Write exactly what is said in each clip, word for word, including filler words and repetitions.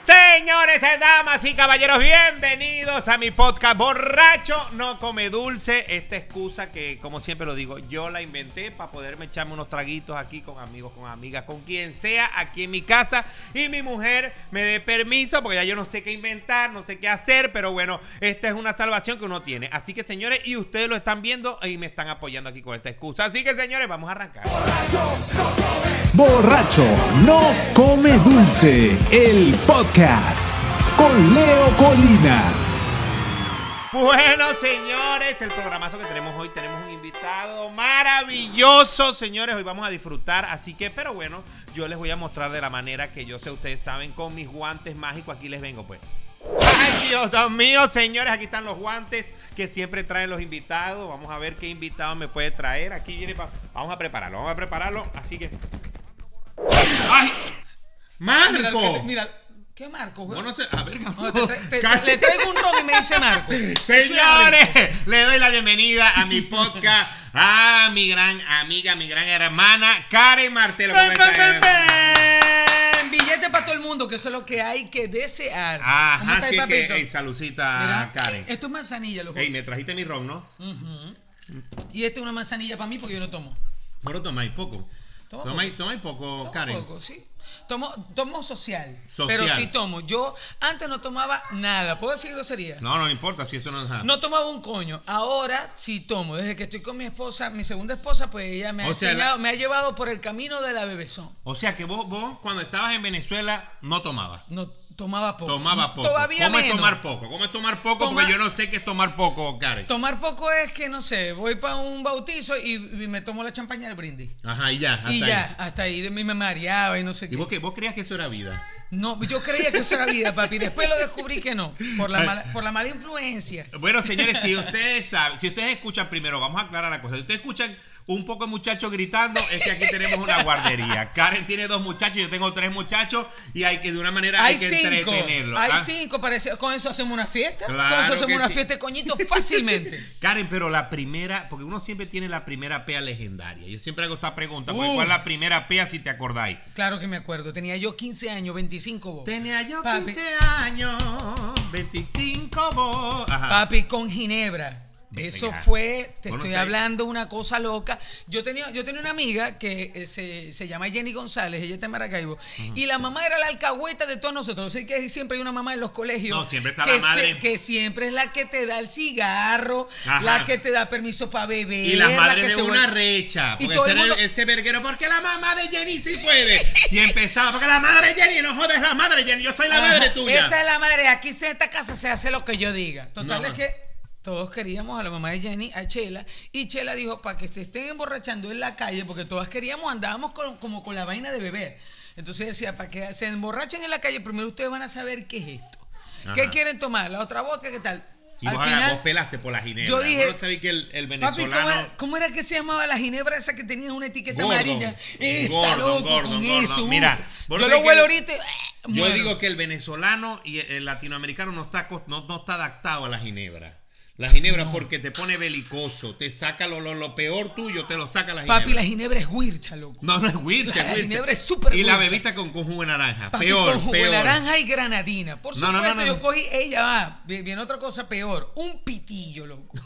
Señores, damas y caballeros, bienvenidos a mi podcast Borracho No Come Dulce. Esta excusa que, como siempre lo digo, yo la inventé para poderme echarme unos traguitos aquí con amigos, con amigas, con quien sea aquí en mi casa. Y mi mujer me dé permiso porque ya yo no sé qué inventar, no sé qué hacer. Pero bueno, esta es una salvación que uno tiene. Así que, señores, y ustedes lo están viendo y me están apoyando aquí con esta excusa. Así que, señores, vamos a arrancar. Borracho no come, Borracho no come dulce, el podcast con Leo Colina. Bueno, señores, el programazo que tenemos hoy, tenemos un invitado maravilloso, señores, hoy vamos a disfrutar, así que, pero bueno, yo les voy a mostrar de la manera que yo sé, ustedes saben, con mis guantes mágicos, aquí les vengo, pues. Ay, Dios mío, señores, aquí están los guantes que siempre traen los invitados, vamos a ver qué invitado me puede traer, aquí viene, pa... vamos a prepararlo, vamos a prepararlo, así que... ¡Ay! ¡Marco! Mira, mira. ¿Qué Marco, güey? No, no sé, a ver, no, te, te, te, le traigo un ron y me dice Marco. Señores, le doy la bienvenida a mi podcast, a mi gran amiga, mi gran hermana, Karen Martelo. ¡Pen, pen, pen, pen! Billete para todo el mundo, que eso es lo que hay que desear. Ajá, ¿Cómo está, así papito? que, hey, saludcita, Mira, Karen. Esto es manzanilla, loco. Hey, me trajiste mi ron, ¿no? Uh-huh. Y esta es una manzanilla para mí porque yo no tomo. Pero tomáis poco. Tomo Tomáis poco. tomáis poco, Tomo Karen. poco, sí. Tomo, tomo social, Social. pero sí tomo. Yo antes no tomaba nada. ¿Puedo decir grosería? No, no importa si eso no es nada. No tomaba un coño. Ahora sí tomo. Desde que estoy con mi esposa, mi segunda esposa, pues ella me ha O sea, enseñado, la- me ha llevado por el camino de la bebezón. O sea que vos, vos cuando estabas en Venezuela no tomabas. No tomaba poco. Tomaba poco. Todavía ¿Cómo menos. es tomar poco? ¿Cómo es tomar poco? Toma- Porque yo no sé qué es tomar poco, Karen. Tomar poco es que, no sé, voy para un bautizo y, y me tomo la champaña del brindis. Ajá, y ya, hasta Y ahí. ya, hasta ahí de mí me mareaba y no sé ¿Y qué. vos qué? ¿Vos creías que eso era vida? No, yo creía que eso era vida, papi. Después lo descubrí que no, por la mala, por la mala influencia. Bueno, señores, si ustedes saben, si ustedes escuchan primero, vamos a aclarar la cosa. Si ustedes escuchan un poco de muchachos gritando, es que aquí tenemos una guardería. Karen tiene dos muchachos, yo tengo tres muchachos y hay que de una manera hay, Hay que cinco, entretenerlos. hay ¿ah? cinco, parece. Con eso hacemos una fiesta. Claro Con eso hacemos que una sí. fiesta de coñito fácilmente. Karen, pero la primera, porque uno siempre tiene la primera pea legendaria. Yo siempre hago esta pregunta, porque Uf. ¿cuál es la primera pea si te acordáis? Claro que me acuerdo. Tenía yo quince años, veinticinco vos. Tenía yo Papi. quince años, veinticinco vos. Ajá. Papi, con ginebra. Eso Venga. fue, te Vos no estoy sabés. hablando una cosa loca. Yo tenía, yo tenía una amiga que eh, se, se llama Jenny González, ella está en Maracaibo, uh-huh. Y la mamá era la alcahueta de todos nosotros. Sé que siempre hay una mamá en los colegios. No, siempre está que la madre. se- que siempre es la que te da el cigarro, Ajá. la que te da permiso para beber. Y las la madres que de se una vuelve- recha. Y Porque todo ese, el era mundo- ese verguero, porque la mamá de Jenny sí puede. Y empezaba, porque la madre de Jenny, no jodes la madre de Jenny, yo soy la Ajá. madre tuya. Esa es la madre. Aquí en esta casa se hace lo que yo diga. Total No. es que todos queríamos a la mamá de Jenny, a Chela, y Chela dijo, para que se estén emborrachando en la calle, porque todas queríamos, andábamos con- como con la vaina de beber. Entonces decía, para que se emborrachen en la calle, primero ustedes van a saber qué es esto. Ajá. ¿Qué quieren tomar? ¿La otra vodka? ¿Qué tal? Y Al vos, final, vos pelaste por la ginebra. yo dije, Vos no sabés que el, el papi, venezolano... ¿cómo era, cómo era que se llamaba la ginebra esa que tenía una etiqueta Gordo. amarilla? Esa, Gordo, loco, gordo, con gordo. eso. Mira, vos yo sabés lo que huelo el- ahorita y, eh, Yo muero. digo que el venezolano y el latinoamericano no está, acos- no, no está adaptado a la ginebra. La ginebra No. porque te pone belicoso, te saca lo, lo, lo peor tuyo, te lo saca la ginebra. Papi, la ginebra es huircha, loco. No, no es huircha, La es huircha. ginebra es súper Y la huircha. bebiste con, con jugo de naranja. Papi, peor, con jugo peor. de naranja y granadina. Por No, no, supuesto, no, no, yo no. cogí, ella va, viene otra cosa peor, un pitillo, loco.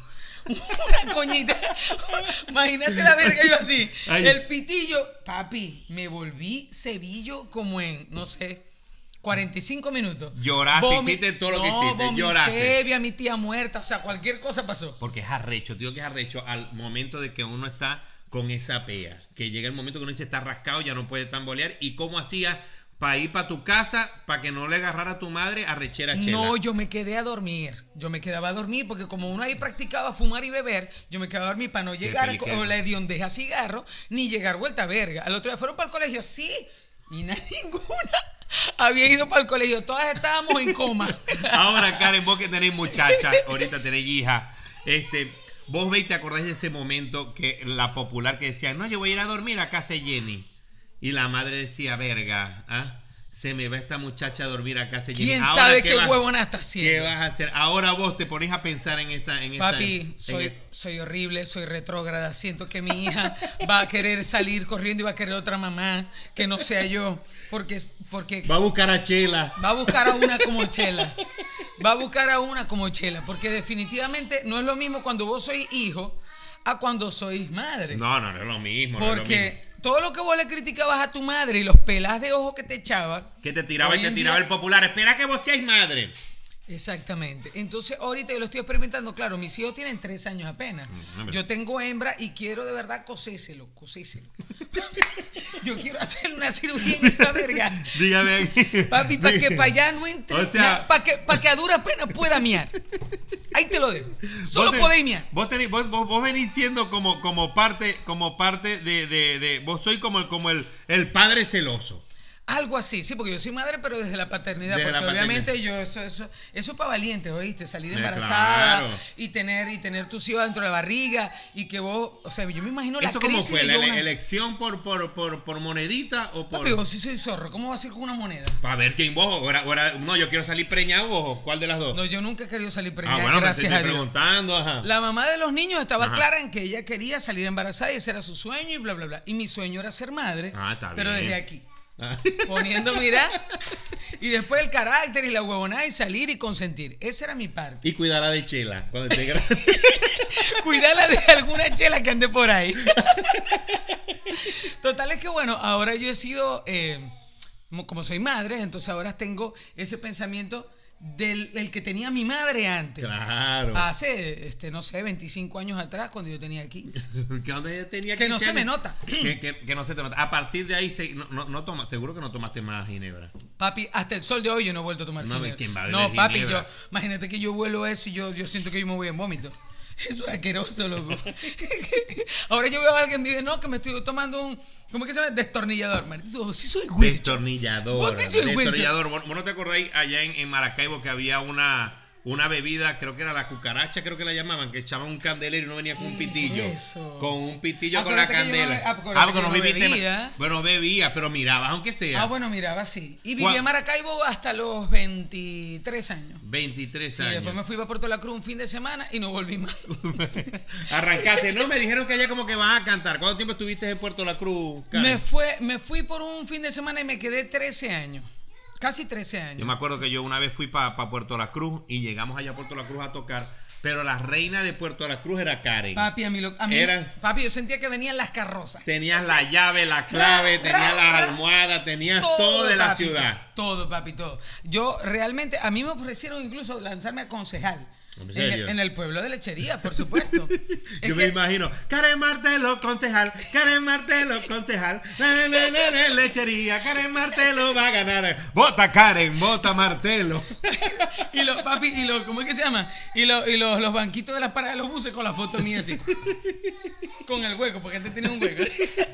Una coñita. Imagínate la verga yo así. Ay. El pitillo, papi, me volví cebillo como en, no sé, cuarenta y cinco minutos. Lloraste, Vomi- hiciste todo lo que no, hiciste, vomité, lloraste. vi a mi tía muerta, o sea, cualquier cosa pasó. Porque es arrecho, digo que es arrecho al momento de que uno está con esa pea. Que llega el momento que uno dice está rascado, ya no puede tambolear. ¿Y cómo hacías para ir para tu casa, para que no le agarrara a tu madre arrechera chela? No, yo me quedé a dormir. Yo me quedaba a dormir porque como uno ahí practicaba fumar y beber, yo me quedaba a dormir para no llegar peliquero. con la hediondez a cigarro, ni llegar vuelta a verga. Al otro día fueron para el colegio, sí, y na- ninguna había ido para el colegio. Todas estábamos en coma. Ahora, Karen, vos que tenéis muchacha, ahorita tenéis hija, este, vos veis, te acordáis de ese momento que la popular que decía, no, yo voy a ir a dormir a casa de Jenny. Y la madre decía, verga, ¿ah? se me va esta muchacha a dormir a casa. ¿Quién Ahora, sabe ¿qué qué vas- huevona está haciendo? ¿Qué vas a hacer? Ahora vos te pones a pensar en esta... En esta Papi, en- soy, en- soy horrible, soy retrógrada. Siento que mi hija va a querer salir corriendo y va a querer otra mamá que no sea yo. Porque, porque Va a buscar a Chela. va a buscar a una como Chela. Va a buscar a una como Chela. Porque definitivamente no es lo mismo cuando vos sois hijo a cuando sois madre. No, no, no es lo mismo. no es lo mismo. Porque todo lo que vos le criticabas a tu madre y los pelas de ojo que te echaba. Que te tiraba hoy y te en tiraba día- el popular. Espera que vos seáis madre. Exactamente. Entonces, ahorita yo lo estoy experimentando. Claro, mis hijos tienen tres años apenas. hombre. Yo tengo hembra y quiero de verdad coséselo, coséselo. Yo quiero hacer una cirugía en esa verga. Dígame aquí. Papi, para que para allá no entre. O sea- para que, pa' que a duras penas pueda miar. Ahí te lo dejo. Solo Vos ten- podéis miar. Vos, tenés- vos, vos- vos venís siendo como, como parte, como parte de, de, de- vos sois como, el- como el, el padre celoso. Algo así, sí, porque yo soy madre, pero desde la paternidad. Desde porque la obviamente paternidad. yo, eso, eso, eso es para valientes, ¿oíste? Salir Eh, embarazada claro. y tener y tener tus hijos dentro de la barriga y que vos, o sea, yo me imagino la ¿Esto cómo crisis fue? de ¿La yo ele- una- elección por, por, por, por monedita o por...? Papi, vos sí soy zorro, ¿cómo va a ser con una moneda? Para ver quién vos, o era- o era- no, yo quiero salir preñado vos, ¿cuál de las dos? No, yo nunca he querido salir ah, preñada, bueno, gracias te a estoy Dios. preguntando, ajá. La mamá de los niños estaba Ajá. clara en que ella quería salir embarazada y ese era su sueño y bla, bla, bla. Y mi sueño era ser madre, Ah, está pero bien. desde aquí. Ah. Poniendo, mira, y después el carácter y la huevonada y salir y consentir. Esa era mi parte. Y cuidará de Chela cuando esté grande. Cuidarla de alguna chela que ande por ahí. Total es que bueno, ahora yo he sido, eh, como- como soy madre, entonces ahora tengo ese pensamiento del, del que tenía mi madre antes. Claro. Hace, este, no sé, veinticinco años atrás, cuando yo tenía quince. Que donde ella tenía Que no quince se me años. nota. Que, que- que no se te nota. A partir de ahí, se- no, no, no toma, seguro que no tomaste más ginebra. Papi, hasta el sol de hoy yo no he vuelto a tomar No, ginebra. ¿quién va a beber No, papi, ginebra? yo, imagínate que yo vuelo eso y yo, yo siento que yo me voy en vómito. Eso es asqueroso, loco. Ahora yo veo a alguien y dice, no, que me estoy tomando un, ¿cómo es que se llama? Destornillador. Maldito, sí soy güey. Destornillador. Vos sí soy güey. Destornillador. ¿Vos, vos no te acordáis allá en, en Maracaibo que había una, una bebida, creo que era la cucaracha, creo que la llamaban, que echaban un candelero y no venía con un ¿Qué pitillo? es eso? Con un pitillo con la Acuérdate que yo no candela. be- ah, acuérdate porque que yo no viviste en- bebía. Bueno, bebía, pero mirabas, aunque sea. Ah, bueno, miraba, sí. Y viví ¿Cuál? en Maracaibo hasta los veintitrés años. veintitrés Y años. después me fui para Puerto La Cruz un fin de semana y no volví más. Arrancaste. No, me dijeron que allá como que vas a cantar. ¿Cuánto tiempo estuviste en Puerto La Cruz, Karen? Me, fue, me fui por un fin de semana y me quedé trece años. Casi trece años. Yo me acuerdo que yo una vez fui para Puerto La Cruz y llegamos allá a Puerto La Cruz a tocar, pero la reina de Puerto La Cruz era Karen. Papi, a mí, lo- a mí Era- papi, yo sentía que venían las carrozas. Tenías la llave, la clave, Ra, tenías ra, las ra. almohadas, tenías todo, de la papi, ciudad. Todo, papi, todo. Yo realmente, a mí me ofrecieron incluso lanzarme a concejal. ¿En En, serio? en el pueblo de Lechería, por supuesto. Es Yo me que- imagino, Karen Martelo, concejal, Karen Martelo, concejal, le, le, le, le, lechería, Karen Martelo va a ganar. Vota Karen, vota Martelo. y los papi, y los, ¿cómo es que se llama? Y, los, y los, los banquitos de las paradas de los buses con la foto mía así. Con el hueco, porque antes tenía un hueco.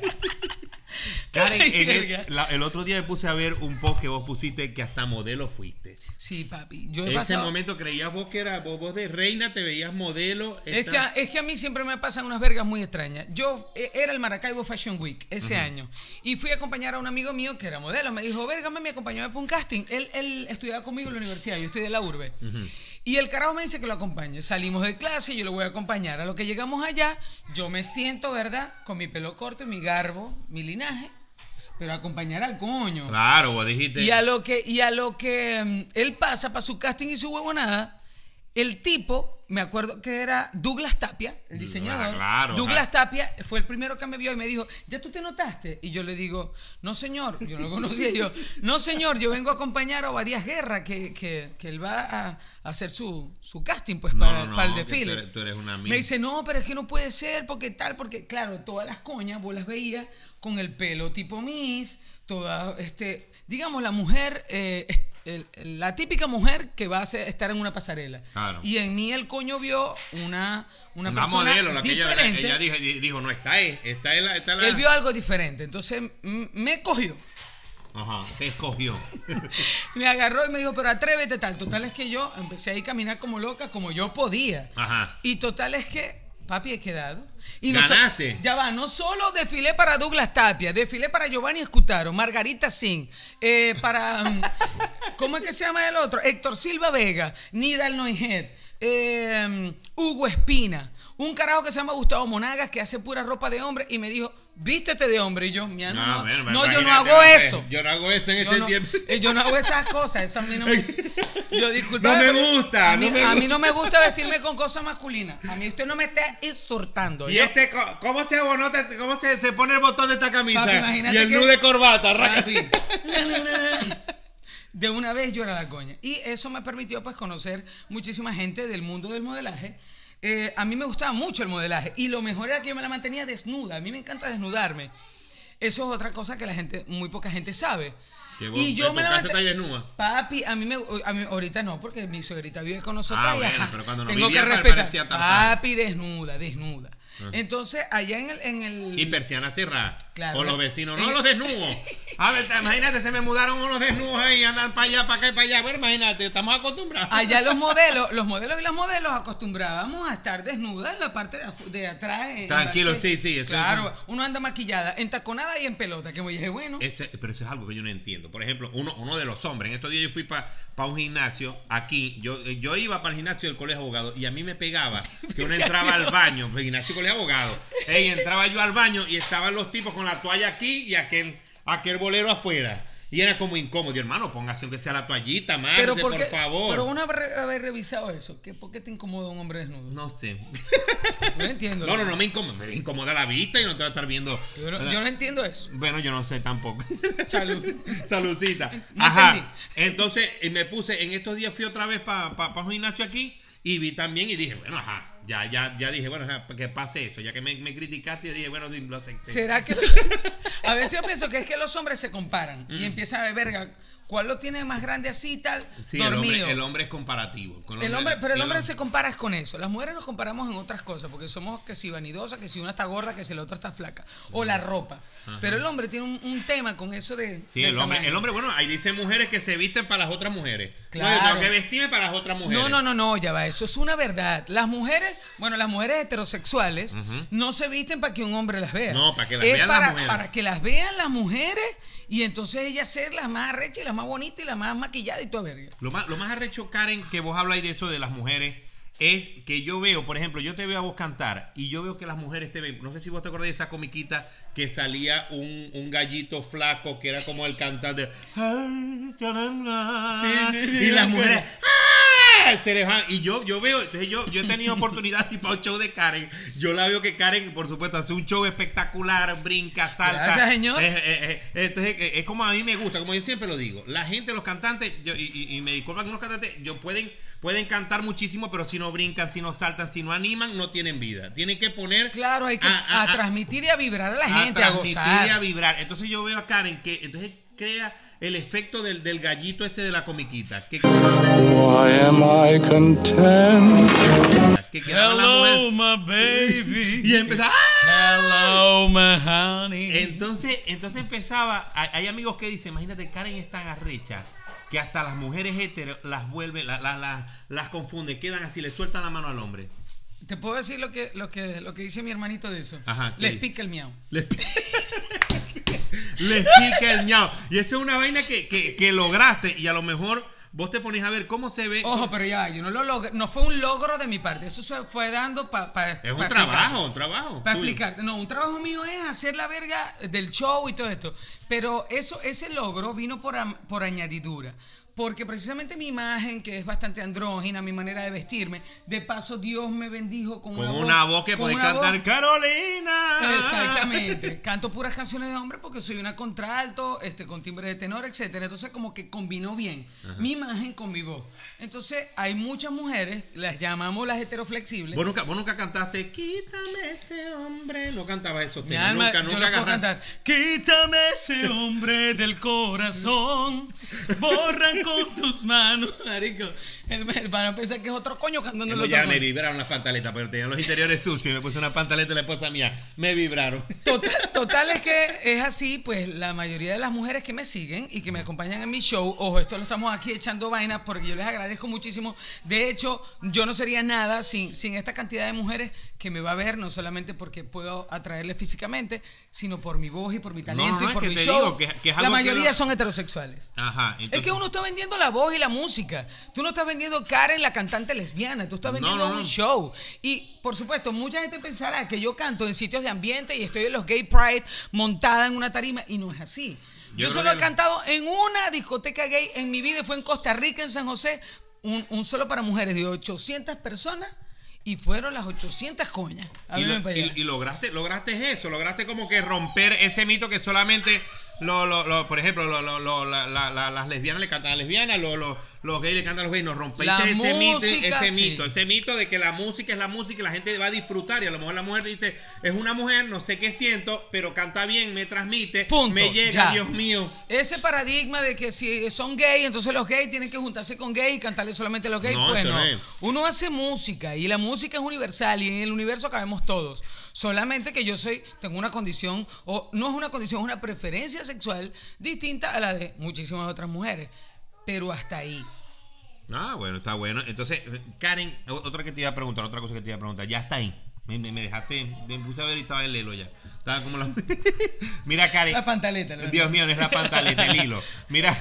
Karen, Ay, en verga. el, la- el otro día me puse a ver un post que vos pusiste que hasta modelo fuiste. Sí, papi. Yo he En ese pasado- momento creías vos que era vos, vos de reina, te veías modelo. Es que, esta- a- es que a mí siempre me pasan unas vergas muy extrañas. Yo eh, era el Maracaibo Fashion Week ese año y fui a acompañar a un amigo mío que era modelo. Me dijo, verga, me acompañó para un casting. Él, él estudiaba conmigo en la universidad, yo estoy de la urbe. Y el carajo me dice que lo acompañe. Salimos de clase, yo lo voy a acompañar. A lo que llegamos allá, yo me siento, ¿verdad? Con mi pelo corto, mi garbo, mi linaje, pero acompañar al coño. Claro, vos dijiste. Y a lo que, y a lo que mm, él pasa para su casting y su huevonada, el tipo, me acuerdo que era Douglas Tapia, el diseñador. Ah, claro, Douglas ajá. Tapia fue el primero que me vio y me dijo, ¿ya tú te notaste? Y yo le digo, no señor, yo no lo conocía. Yo, no señor, yo vengo a acompañar a Obadías Guerra, que, que, que él va a, a hacer su, su casting pues No, para, no, para el que desfile. tú eres- tú eres una me dice, no, pero es que no puede ser, porque tal, porque claro, todas las coñas vos las veías con el pelo tipo Miss, toda, este, digamos, la mujer, eh, est- el- el- la típica mujer que va a ser- estar en una pasarela. Claro. Y en mí el coño vio una, una, Una persona modelo, la que ella, la- diferente. ella dijo, dijo, no, está ahí, está ahí la, está la... Él vio algo diferente, entonces m- me cogió. Ajá, te escogió. Me agarró y me dijo, pero atrévete tal. Total es que yo empecé ahí a caminar como loca, como yo podía. Ajá. Y total es que Papi, he quedado. Y no ¿Ganaste? So, ya va, no solo desfilé para Douglas Tapia, desfilé para Giovanni Escutaro, Margarita Singh, eh, para... um, ¿cómo es que se llama el otro? Héctor Silva Vega, Nidal Noijet, eh, Hugo Espina, un carajo que se llama Gustavo Monagas que hace pura ropa de hombre y me dijo, vístete de hombre. Y yo, mía, no, no, bueno, no yo no imagínate, hago no sé, eso. Yo no hago eso en Yo ese no, tiempo. eh, yo no hago esas cosas, eso a mí no me... Yo, disculpa, No me pero gusta, a mí, no me a mí gusta. no me gusta vestirme con cosas masculinas. A mí usted no me está insultando. Y Yo- este, co- ¿cómo se abonota, cómo se, se pone el botón de esta camisa? Papi, imagínate y el que- nudo de corbata, raca. Papi, de una vez yo era la coña. Y eso me permitió pues conocer muchísima gente del mundo del modelaje. Eh, a mí me gustaba mucho el modelaje y lo mejor era que yo me la mantenía desnuda. A mí me encanta desnudarme. Eso es otra cosa que la gente, muy poca gente sabe. Que vos Y yo en me tu la casa manten- estás desnuda. Papi, a mí me a mí, ahorita no, porque mi suegrita vive con nosotros. Ah, y, bueno, ajá, pero cuando no tengo que vivía, respetar. parecía Tarzán. Papi, desnuda, desnuda. Entonces, allá en el, en el Y persiana cerrada. Claro. O los vecinos, no En- los desnudos. A ver, imagínate, se me mudaron unos desnudos ahí, andan para allá, para acá y para allá. Bueno, imagínate, estamos acostumbrados. Allá los modelos, los modelos y las modelos acostumbrábamos a estar desnudas en la parte de, afu- de atrás. en Tranquilo, backstage. sí, sí, eso Claro, es- uno anda maquillada, entaconada y en pelota, que me dije, bueno. Ese- pero eso es algo que yo no entiendo. Por ejemplo, uno, uno de los hombres. En estos días yo fui para un gimnasio aquí. Yo, yo iba para el gimnasio del colegio de abogados y a mí me pegaba que uno entraba al baño, el gimnasio del colegio de abogados. Ey, entraba yo al baño y estaban los tipos con la toalla aquí y aquel, aquel bolero afuera. Y era como incómodo. Y, hermano, póngase aunque sea la toallita, Marte, pero por porque, favor. pero uno haber, haber revisado eso. ¿Qué, ¿Por qué te incomoda un hombre desnudo? No sé. No entiendo. No, no, no me incomoda. Me incomoda la vista y no te voy a estar viendo. Yo no, yo no entiendo eso. Bueno, yo no sé tampoco. Salud. Saludcita. No Ajá. entendí. Entonces eh, me puse, en estos días fui otra vez para pa, pa un gimnasio aquí y vi también y dije, bueno, ajá. Ya, ya, ya dije, bueno, ajá, que pase eso. Ya que me, me criticaste, yo dije, bueno, lo acepté. ¿Será que.? A veces yo pienso que es que los hombres se comparan y empiezan a ver, verga, ¿cuál lo tiene más grande así tal? Sí, el dormido. hombre, el hombre es comparativo. Con El hombre, pero el hombre se compara con eso. Las mujeres nos comparamos en otras cosas, porque somos que si vanidosas, que si una está gorda, que si la otra está flaca. O la ropa. Pero el hombre tiene un, un tema con eso de. Sí, del el hombre, tamaño. el hombre, bueno, ahí dicen mujeres que se visten para las otras mujeres. Claro. No, yo tengo que vestirme para las otras mujeres. No, no, no, no, ya va. Eso es una verdad. Las mujeres, bueno, las mujeres heterosexuales no se visten para que un hombre las vea. No, para que las es vean las para, mujeres. para que las vean las mujeres y entonces ellas ser las más arrechas y las más bonitas y las más maquilladas y toda verga. Lo más, lo más arrecho, Karen, que vos habláis de eso de las mujeres, es que yo veo, por ejemplo, yo te veo a vos cantar y yo veo que las mujeres te ven. No sé si vos te acordás de esa comiquita que salía un, un gallito flaco que era como el cantante. Sí, sí, sí, Y las me mujeres. acuerdo. ¡ah! Se les van. Y yo, yo veo, entonces yo, yo he tenido oportunidad de ir para un show de Karen. Yo la veo que Karen, por supuesto, hace un show espectacular, brinca, salta. Gracias, señor. Eh, eh, eh, entonces, eh, es como a mí me gusta, como yo siempre lo digo. La gente, los cantantes, yo, y, y- y me disculpan que los cantantes, yo pueden, pueden cantar muchísimo, pero si no brincan, si no saltan, si no animan, no tienen vida. Tienen que poner. Claro, hay que a- a- a, a- transmitir y a vibrar a la a gente, a transmitir gozar. y a vibrar. Entonces yo veo a Karen que entonces crea el efecto del, del gallito ese de la comiquita. Que, Why am I content? que quedaba la Hello, mujer my baby. y empezaba. ¡ah! Hello, my honey. Entonces, entonces empezaba. Hay, hay amigos que dicen, imagínate, Karen es tan arrecha que hasta las mujeres heteros las vuelve, la- la- la- las confunde, quedan así, le sueltan la mano al hombre. ¿Te puedo decir lo que, lo que, lo que dice mi hermanito de eso? Ajá, ¿qué Les dice? pica el miau. Les, pi- les pica el miau. Y esa es una vaina que, que, que lograste y a lo mejor vos te pones a ver cómo se ve. Ojo, pero ya, yo no lo logré, no fue un logro de mi parte, eso se fue dando para pa, Es un pa trabajo, un trabajo. Para tuyo. explicarte, no, un trabajo mío es hacer la verga del show y todo esto, pero eso, ese logro vino por, am- por añadidura. Porque precisamente mi imagen, que es bastante andrógina, mi manera de vestirme, de paso Dios me bendijo con, Con una, una voz que con podés una cantar voz- Carolina. Exactamente. Canto puras canciones de hombre porque soy una contralto, este, con timbre de tenor, etcétera. Entonces como que combinó bien mi imagen con mi voz. Entonces hay muchas mujeres, las llamamos las heteroflexibles. ¿Vos nunca, vos nunca cantaste Quítame ese hombre? No cantabas eso. Mi Tena, alma, nunca, yo nunca lo puedo agarraste. cantar. Quítame ese hombre del corazón, borran con tus manos, marico. Van a pensar que es otro coño cantando el Ya otro me coño. vibraron las pantaletas, pero tenían los interiores sucios y me puse una pantaleta de la esposa mía. Me vibraron. Total, total es que es así, pues la mayoría de las mujeres que me siguen y que me acompañan en mi show, ojo, esto lo estamos aquí echando vainas porque yo les agradezco muchísimo. De hecho, yo no sería nada sin, sin esta cantidad de mujeres que me va a ver, no solamente porque puedo atraerles físicamente, sino por mi voz y por mi talento No, no, y por es que mi te show. digo que- que es la algo que mayoría lo- son heterosexuales. Ajá. Entonces, Es que uno está vendiendo la voz y la música. Tú no estás vendiendo Karen, la cantante lesbiana. Tú estás No, vendiendo no, no. un show. Y, por supuesto, mucha gente pensará que yo canto en sitios de ambiente y estoy en los Gay Pride montada en una tarima. Y no es así. Yo Yo, creo solo que he no. cantado en una discoteca gay en mi vida. Fue en Costa Rica, en San José. Un, un solo para mujeres de ochocientas personas. Y fueron las ochocientas coñas. A y, verme lo- para allá. y- y lograste, lograste eso, lograste como que romper ese mito que solamente, lo, lo, lo- por ejemplo, lo, lo, lo- la- la- la- las lesbianas le cantan a las lesbianas, lo, lo- los gays le cantan a los gays. Nos rompiste La ese, mito, música, ese sí. mito, ese mito de que la música es la música y la gente va a disfrutar. Y a lo mejor la mujer dice, es una mujer, no sé qué siento, pero canta bien, me transmite, Punto, me llega, ya. Dios mío. Ese paradigma de que si son gays, entonces los gays tienen que juntarse con gays y cantarle solamente a los gays, No, pues eso no. no es. Uno hace música y la música es universal y en el universo cabemos todos. Solamente que yo soy, tengo una condición, o no es una condición, es una preferencia sexual distinta a la de muchísimas otras mujeres. Pero hasta ahí. Ah, bueno, está bueno. Entonces, Karen, o- otra que te iba a preguntar, otra cosa que te iba a preguntar, ya está ahí. Me, me- me dejaste, me puse a ver y estaba en Lelo ya. Estaba como la... Mira, Karen. La pantaleta. la Dios mío, no es la pantaleta, el hilo. Mira,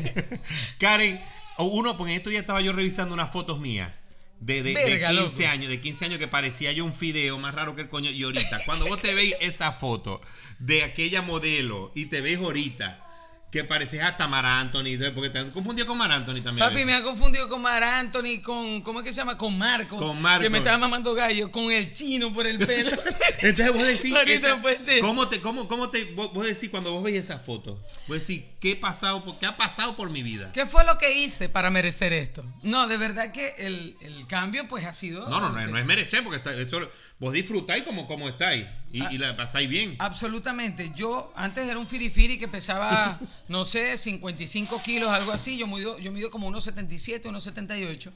Karen, uno, porque en estos días estaba yo revisando unas fotos mías. De, de, Verga, de quince loco. años, de quince años que parecía yo un fideo más raro que el coño. Y ahorita, cuando vos te veis esa foto de aquella modelo y te ves ahorita que pareces hasta Mar Anthony, porque te has confundido con Mar Anthony también. Papi, me ha confundido con Mar Anthony, con, ¿cómo es que se llama? Con Marco. Con Marco. Que me estaba mamando gallo, con el chino por el pelo. Entonces vos decís, Ahorita esa- no puede ser. ¿cómo te, cómo, cómo te, vos, vos decís cuando vos veis esa foto? Vos decís, ¿qué, he pasado por- ¿qué ha pasado por mi vida? ¿Qué fue lo que hice para merecer esto? No, de verdad que el, el cambio pues ha sido... No, no, no, no es merecer, porque está, eso, vos disfrutáis como, como estáis y, Ah. y la pasáis bien. Absolutamente. Yo antes era un firifiri que pesaba, no sé, cincuenta y cinco kilos, algo así. Yo mido, yo mido como unos setenta y siete, unos setenta y ocho.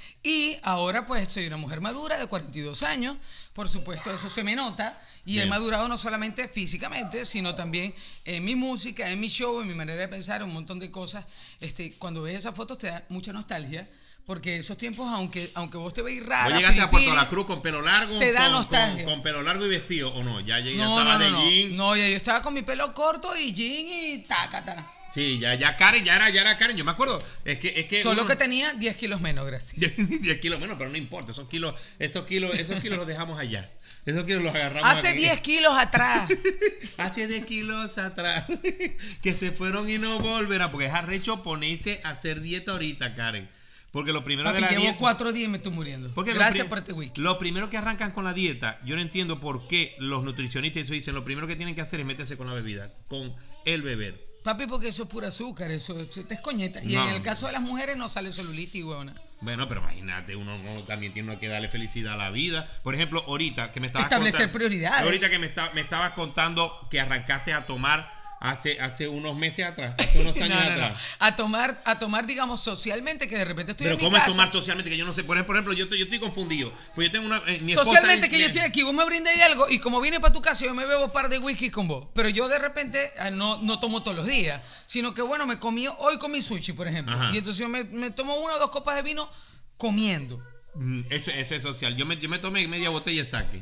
Y ahora pues soy una mujer madura de cuarenta y dos años. Por supuesto, eso se me nota. Y Bien. he madurado no solamente físicamente, sino también en mi música, en mi show, en mi manera de pensar, un montón de cosas. Este, cuando ves esas fotos te da mucha nostalgia. Porque esos tiempos, aunque, aunque vos te veis rara, Vos llegaste a Puerto piripiri, La Cruz con pelo largo, te da con, nostalgia. con, con pelo largo y vestido, ¿o no? Ya llegué, No, estaba no, no, de no. jean. No, ya yo estaba con mi pelo corto y jean y tacata. Sí, ya, ya Karen, ya era, ya era Karen, yo me acuerdo. Es que, es que Solo uno- que tenía diez kilos menos, gracias. diez kilos menos, pero no importa, esos kilos, esos kilos, esos kilos los dejamos allá. Esos kilos los agarramos Hace aquí. diez kilos atrás. Hace diez kilos atrás. Que se fueron y no volverán. Porque es arrecho ponerse a hacer dieta ahorita, Karen. Porque lo primero Papi, de la llevo dieta. cuatro días y me estoy muriendo. Porque lo Gracias prim- por este wiki. Lo primero que arrancan con la dieta, yo no entiendo por qué los nutricionistas eso dicen, lo primero que tienen que hacer es meterse con la bebida, con el beber. Papi, porque eso es pura azúcar, eso, eso te escoñeta. Y No. en el caso de las mujeres no sale celulitis, huevona. Bueno, pero imagínate, uno, uno también tiene que darle felicidad a la vida. Por ejemplo, ahorita que me estabas Establecer contando- prioridades. Ahorita que me, está, me estabas contando que arrancaste a tomar hace, hace unos meses atrás, hace unos años No, no, no. atrás. A tomar, a tomar, digamos, socialmente, que de repente estoy Pero en mi ¿cómo es casa. tomar socialmente? Que yo no sé. Por ejemplo, por ejemplo, yo, estoy, yo estoy confundido. Pues yo tengo una... eh, mi esposa Socialmente dice- que yo estoy aquí, vos me brindes algo y como vine para tu casa yo me bebo un par de whisky con vos. Pero yo de repente ah, no, no tomo todos los días, sino que bueno, me comí, hoy comí sushi, por ejemplo. Ajá. Y entonces yo me, me tomo una o dos copas de vino comiendo. Mm, Eso, eso es social. Yo me, yo me tomé media botella de sake.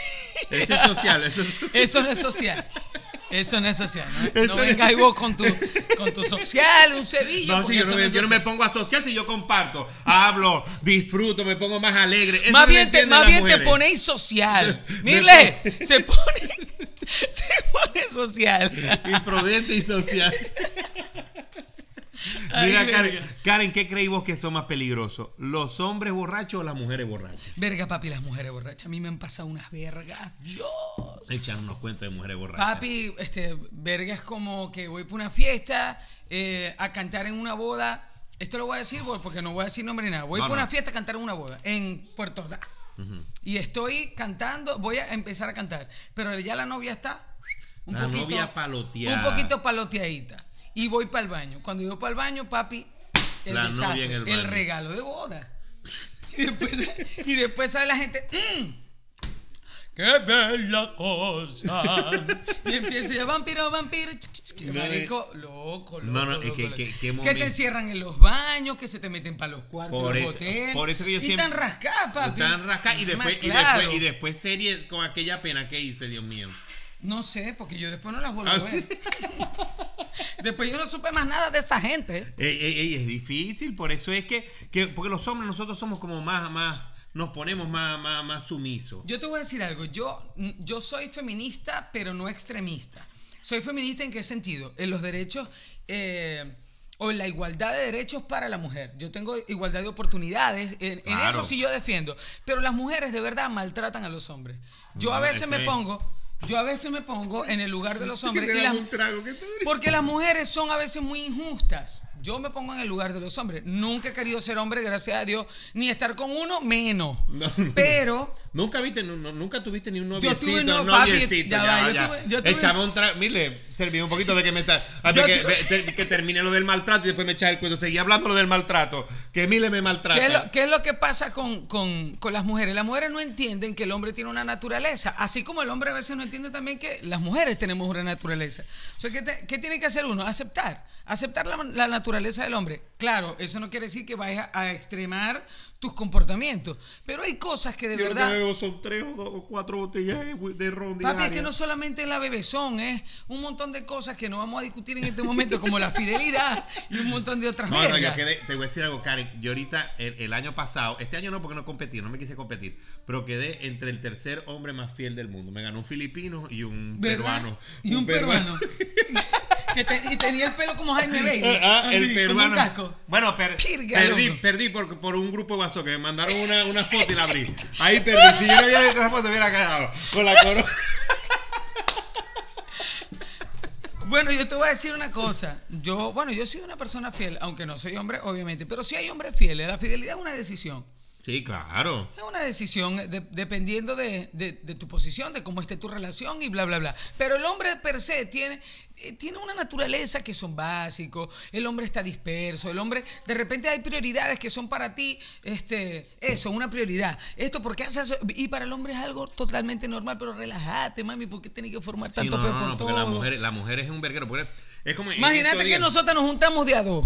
Eso es social. Eso es... Eso no es social. Eso no es social. No, Eso no no- vengas vos con tu, con tu social, un cebillo. No, porque sí, yo, eso no, me- es yo no me social. pongo a social si yo comparto. Hablo, disfruto, me pongo más alegre. Eso Más no bien, te, entienden más las bien te mujeres. ponéis social. Me- Mire, se pone, se pone social. Imprudente y social. Ay, Mira, verga. Karen, Karen, ¿qué creéis vos que son más peligrosos? ¿Los hombres borrachos o las mujeres borrachas? Verga, papi, las mujeres borrachas. A mí me han pasado unas vergas. Dios. Echan unos cuentos de mujeres borrachas. Papi, este, verga es como que voy para una fiesta, eh, a cantar en una boda. Esto lo voy a decir porque no voy a decir nombre ni nada. Voy No, para una no. fiesta a cantar en una boda en Puerto Ordaz. Y estoy cantando, voy a empezar a cantar. Pero ya la novia está un La novia paloteada. Un poquito paloteadita. Y voy para el baño. Cuando yo para el baño, papi, el la desastre, novia en el baño. el regalo de boda. Y después, y después sale la gente, mmm, ¡qué bella cosa! Y empieza ya, vampiro, vampiro. No, marico, loco, loco. No, no, loco, que, loco. que, que, que momento. te encierran en los baños, que se te meten para los cuartos Por de eso, los hoteles. por eso que yo y siempre. tan rascada, papi. Tan rascada. Y después, Más y, claro. después, y después serie con aquella pena que hice, Dios mío. No sé, porque yo después no las vuelvo a ver. Después yo no supe más nada de esa gente. Ey, ey, ey, es difícil, por eso es que, que. Porque los hombres, nosotros somos como más, más. Nos ponemos más, más, más sumisos. Yo te voy a decir algo. Yo, yo soy feminista, pero no extremista. Soy feminista en qué sentido? En los derechos eh, o en la igualdad de derechos para la mujer. Yo tengo igualdad de oportunidades. En, Claro. en eso sí yo defiendo. Pero las mujeres de verdad maltratan a los hombres. Yo No, a veces eso me es. pongo... Yo a veces me pongo en el lugar de los hombres. y las, un trago, ¿qué tú dices? porque las mujeres son a veces muy injustas. Yo me pongo en el lugar de los hombres. Nunca he querido ser hombre, gracias a Dios, ni estar con uno, menos. No, no. Pero... Nunca viste, no, no, nunca tuviste ni un Yo noviecito, tuve no- noviecito, papi, ya va, yo tuve- yo tuve- Échame un trago, mire, serví un poquito de que me está, a Yo ver, que, tuve- ve- que termine lo del maltrato y después me echa el cuento, seguí hablando lo del maltrato, que Mile me maltrata. ¿Qué es, lo, qué es lo que pasa con, con, con las mujeres? Las mujeres no entienden que el hombre tiene una naturaleza, así como el hombre a veces no entiende también que las mujeres tenemos una naturaleza. O sea, ¿qué, te- qué tiene que hacer uno? Aceptar, aceptar la, la naturaleza del hombre. Claro, eso no quiere decir que vayas a, a extremar tus comportamientos, pero hay cosas que de Yo lo verdad... que bebo son tres o, dos, o cuatro botellas de, de ron Papi, es diarias. que no solamente es la bebezón, es un montón de cosas que no vamos a discutir en este momento, como la fidelidad y un montón de otras No, no, yo mierdas. quedé, te voy a decir algo, Karen. Yo ahorita, el, el año pasado, este año no porque no competí, no me quise competir, pero quedé entre el tercer hombre más fiel del mundo. Me ganó un filipino y un ¿Verdad? peruano. Y un, peruano. que te- y tenía el pelo como Jaime Bailey. Ah, así, el como peruano. un casco. Bueno, per- Pirga, perdí, loco. perdí por, por un grupo de WhatsApp que me mandaron una, una foto y la abrí. Ahí perdí. Si yo no hubiera visto esa foto, hubiera quedado con la corona. Bueno, yo te voy a decir una cosa. Yo, bueno, yo soy una persona fiel, aunque no soy hombre, obviamente, pero sí hay hombres fieles. La fidelidad es una decisión. Sí, claro. Es una decisión de- dependiendo de, de- de tu posición, de cómo esté tu relación y bla, bla, bla. Pero el hombre per se tiene, eh, tiene una naturaleza que son básicos. El hombre está disperso. El hombre, de repente hay prioridades que son para ti, este, eso, una prioridad. Esto, ¿por qué haces eso? Y para el hombre es algo totalmente normal, pero relájate, mami, ¿por qué tienes que formar Sí, tanto no, peo no, por no, todo? porque la mujer, la mujer es un verguero. porque Es como en Imagínate estos que días- nosotros nos juntamos de a dos.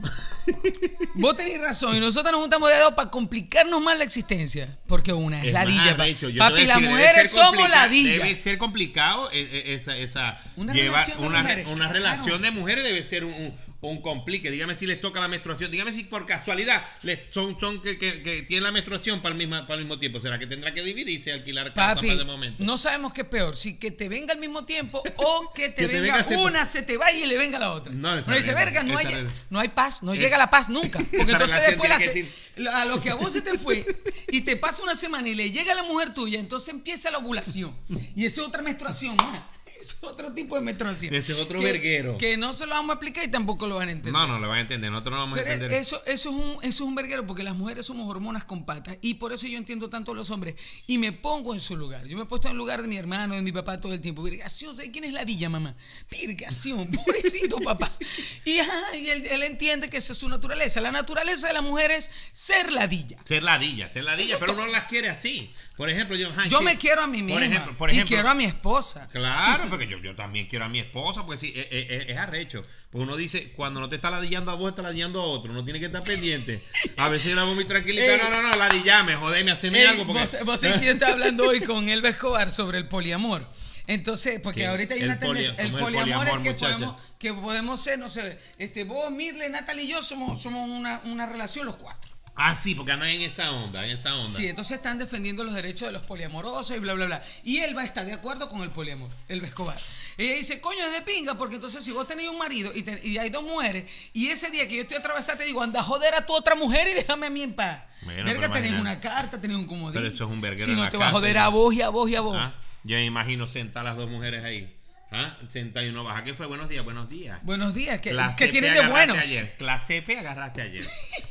Vos tenés razón, y nosotros nos juntamos de a dos para complicarnos más la existencia. Porque una es, Es ladilla. más pa- arrecho. Yo te voy a Papi, las decir, debe mujeres ser somos complica- ladillas. Debe ser complicado eh, eh, esa, esa Una llevar relación de una, mujeres, una claro. relación de mujeres debe ser un, un, un complique. Dígame si les toca la menstruación. Dígame si por casualidad les son, son que, que, que tienen la menstruación para el mismo, para el mismo tiempo. ¿Será que tendrá que dividirse y alquilar casa Papi, para de momento? no sabemos qué es peor, si que te venga al mismo tiempo o que te Que te venga, venga sepa- una, se te vaya y le venga la otra. No, esa Uno dice, regla, verga, no esa hay, regla. no hay paz, no Eh, llega la paz nunca. Porque esa entonces relación después la tiene se- que a lo que a vos se te fue y te pasa una semana y le llega la mujer tuya, entonces empieza la ovulación. Y eso es otra menstruación más. Es otro tipo de menstruación. Ese es otro Que- verguero. Que no se lo vamos a explicar y tampoco lo van a entender. No, no, lo van a entender. Nosotros no vamos a Pero entender. eso, eso, es un, eso es un verguero porque las mujeres somos hormonas con patas y por eso yo entiendo tanto a los hombres y me pongo en su lugar. Yo me he puesto en el lugar de mi hermano, de mi papá todo el tiempo. Virgación, ¿sabes quién es ladilla, mamá? Virgación, pobrecito papá. Y, ajá, y él, él entiende que esa es su naturaleza. La naturaleza de la mujer es ser ladilla. Ser ladilla, ser ladilla, Eso pero to- uno las quiere así. Por ejemplo, yo, ajá, Yo sí. me quiero a mí misma Por ejemplo, por y ejemplo, quiero a mi esposa. Claro, porque yo, yo también quiero a mi esposa, pues sí, es, es- es arrecho. Pues uno dice, cuando no te está ladillando a vos, está ladillando a otro. Uno tiene que estar pendiente. A veces yo la voy muy tranquilita. Ey. No, no, no, ladillame, jodeme, haceme Ey, algo. Porque... Vos, vos sabés que yo estaba hablando hoy con Elba Escobar sobre el poliamor. Entonces, porque ¿Qué? ahorita hay El una poli- tendencia. El ¿cómo es el poliamor, poliamor, es que muchacha? podemos, que podemos ser, no sé, este, vos, Mirle, Natalie y yo somos, somos una, una relación los cuatro. Ah, sí, porque no en esa onda, en esa onda. Sí, entonces están defendiendo los derechos de los poliamorosos y bla, bla, bla. Y Elba está de acuerdo con el poliamor, Elba Escobar. Ella dice, coño, es de pinga, porque entonces si vos tenés un marido y, te- y hay dos mujeres, y ese día que yo estoy atravesada te digo, anda a joder a tu otra mujer y déjame a mí en paz. Bueno, Verga, pero tenés imagínate. una carta, tenés un comodín. Pero eso es un verguero Si en no la te va a casa, joder ¿no? a vos y a vos y a vos. ¿Ah? Yo me imagino sentar a las dos mujeres ahí. ¿Ah? Sentar y uno baja. ¿Qué fue? Buenos días, buenos días. Buenos días, ¿qué, Clase ¿qué P tienen de agarraste buenos? Ayer. Clase P agarraste ayer.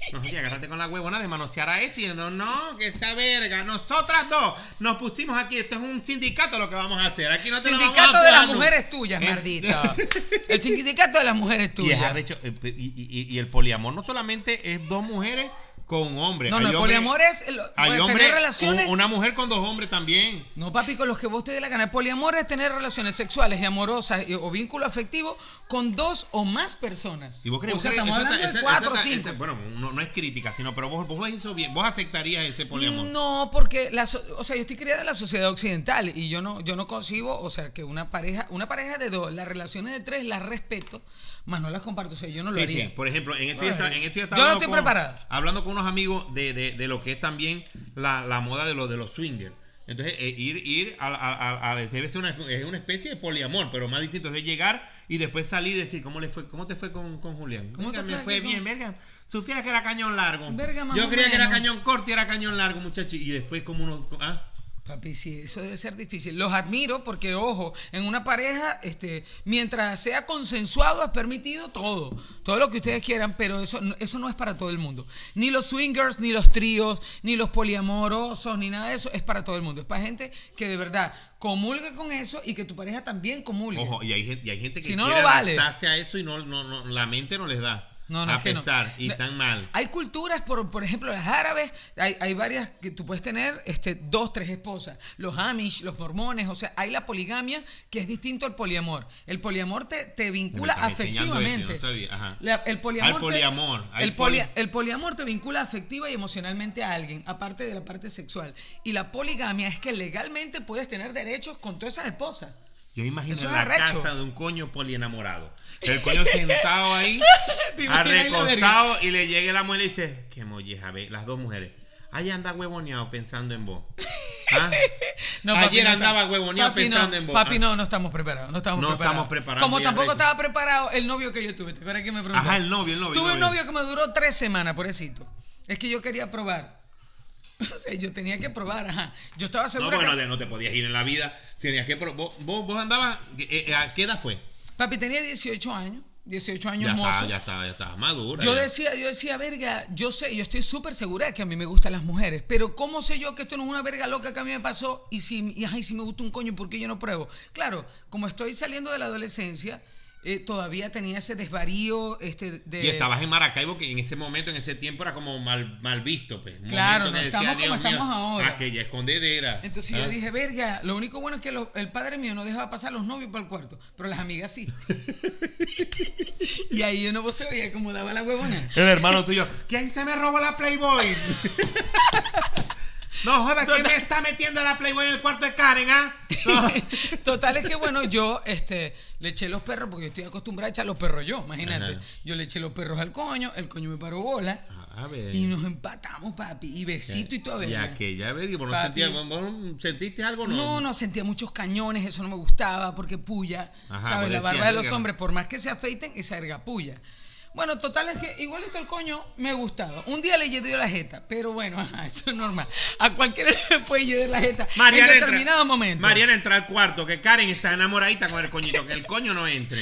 No, oye, agárrate con la huevona de manosear a este. Y no, no, que esa verga. Nosotras dos nos pusimos aquí. Esto es un sindicato lo que vamos a hacer. Aquí no te lo vamos a Sindicato de las hacer, mujeres tuyas, maldito. El sindicato de las mujeres Y, es tuyas. arrecho, y, y- y el poliamor no solamente es dos mujeres con hombres. No, no, Hay el hombres- poliamor es el- hay tener hombres, relaciones. un- una mujer con dos hombres también. No, papi, con los que vos te dé la gana. El poliamor es tener relaciones sexuales y amorosas y- o vínculo afectivo con dos o más personas. ¿Y vos crees o sea, vos crees- estamos eso hablando está- de eso- cuatro o eso está- cinco. eso- bueno, no, no es crítica, sino, pero vos, vos, eso bien, vos aceptarías ese poliamor. No, porque la, so- o sea, yo estoy criada en la sociedad occidental y yo no, yo no concibo, o sea, que una pareja, una pareja de dos, las relaciones de tres las respeto, más no las comparto, o sea, yo no lo Sí, haría. sí. Por ejemplo, en esto ya está, en esto ya está Yo no hablando estoy con- preparada. Hablando con unos amigos de, de, de lo que es también la, la moda de los de los swingers. Entonces, eh, ir, ir a, a, a, a- debe ser una, es una especie de poliamor, pero más distinto. Es llegar y después salir y decir, ¿cómo le fue? ¿Cómo te fue con, con Julián? ¿Cómo Verga, te me fue fue aquí bien, con- verga. Supiera que era cañón largo. Verga, más Yo o creía que era menos. cañón corto y era cañón largo, muchachos. Y después como uno... ¿ah? Papi, sí, eso debe ser difícil. Los admiro porque, ojo, en una pareja, este, mientras sea consensuado, es permitido todo. Todo lo que ustedes quieran, pero eso, no- eso no es para todo el mundo. Ni los swingers, ni los tríos, ni los poliamorosos, ni nada de eso es para todo el mundo. Es para gente que de verdad comulgue con eso y que tu pareja también comulgue. Ojo, y hay, gente- y hay gente que Si no, quiere no vale. adaptarse a eso y no, no, no, la mente no les da. No, no, a es que no. pesar, y No, están mal. Hay culturas, por, por ejemplo, las árabes, hay, hay varias que tú puedes tener este, dos, tres esposas. Los Amish, los mormones, o sea, hay la poligamia que es distinto al poliamor. El poliamor te, te vincula Me estás enseñando afectivamente. eso, yo no sabía, ajá. La- el poliamor, Al te- poliamor, hay el, poli- poli- el poliamor te vincula afectiva y emocionalmente a alguien, aparte de la parte sexual. Y la poligamia es que legalmente puedes tener derechos con todas esas esposas. Yo imagino Eso en es la arrecho. casa de un coño polienamorado. El coño sentado ahí, ¿Te imaginas ahí la arrecostado, y le llega la mujer y le dice, qué molleja, ve, las dos mujeres. Ahí anda huevoneado pensando en vos. ¿Ah? No, papi, Ayer no andaba está- huevoneado papi, pensando no, en vos. Papi, Ah. no, no estamos preparados. No estamos No preparados. estamos preparados, Como ya tampoco recho. estaba preparado el novio que yo tuve. ¿Te acuerdas que me preguntó? Ajá, el novio, el novio, Tuve el un novio. novio que me duró tres semanas, pobrecito. Es que yo quería probar. O sea, yo tenía que probar, ajá. Yo estaba No, segura bueno, que... de- no te podías ir en la vida. Tenías que... pro- Vos, vos, vos andabas... eh, eh, ¿A qué edad fue? Papi tenía dieciocho años. dieciocho años Ya mozo. estaba, ya estaba, ya estaba madura. Yo ya. decía, yo decía, verga, yo sé, yo estoy súper segura de que a mí me gustan las mujeres, pero ¿cómo sé yo que esto no es una verga loca que a mí me pasó? Y si, y, ajá, y si me gusta un coño, ¿por qué yo no pruebo? Claro, como estoy saliendo de la adolescencia, eh, todavía tenía ese desvarío este, de... Y estabas en Maracaibo, que en ese momento, en ese tiempo, era como mal, mal visto, pues. Un Claro, momento no que estamos como "Dios mío, estamos ahora". Aquella escondedera. Entonces ¿Ah? yo dije, verga, lo único bueno es que lo- el padre mío no dejaba pasar a los novios para el cuarto, pero las amigas sí. Y ahí yo no se veía cómo daba la huevona. El hermano tuyo, ¿quién se me robó la Playboy? No joda, ¿quién me está metiendo la Playboy en el cuarto de Karen, ah? No. Total es que bueno, yo este, le eché los perros, porque yo estoy acostumbrada a echar los perros yo, imagínate. Ajá. Yo le eché los perros al coño, el coño me paró bola. A ver. Y nos empatamos, papi. Y besito y todo. Y verga. aquella vez, ¿vos no, Papi. sentías, vos no sentiste algo, no? No, no, sentía muchos cañones, eso no me gustaba, porque puya. Ajá, ¿Sabes? pues La decían, barba de los verga. hombres, por más que se afeiten, esa erga puya. Bueno, total es que igualito el coño me gustaba. Un día le llevé la jeta, pero bueno, ajá, eso es normal. A cualquiera le puede llevar la jeta Mariana en entra- determinado momento. Mariana entra al cuarto, que Karen está enamoradita con el coñito, que el coño no entre.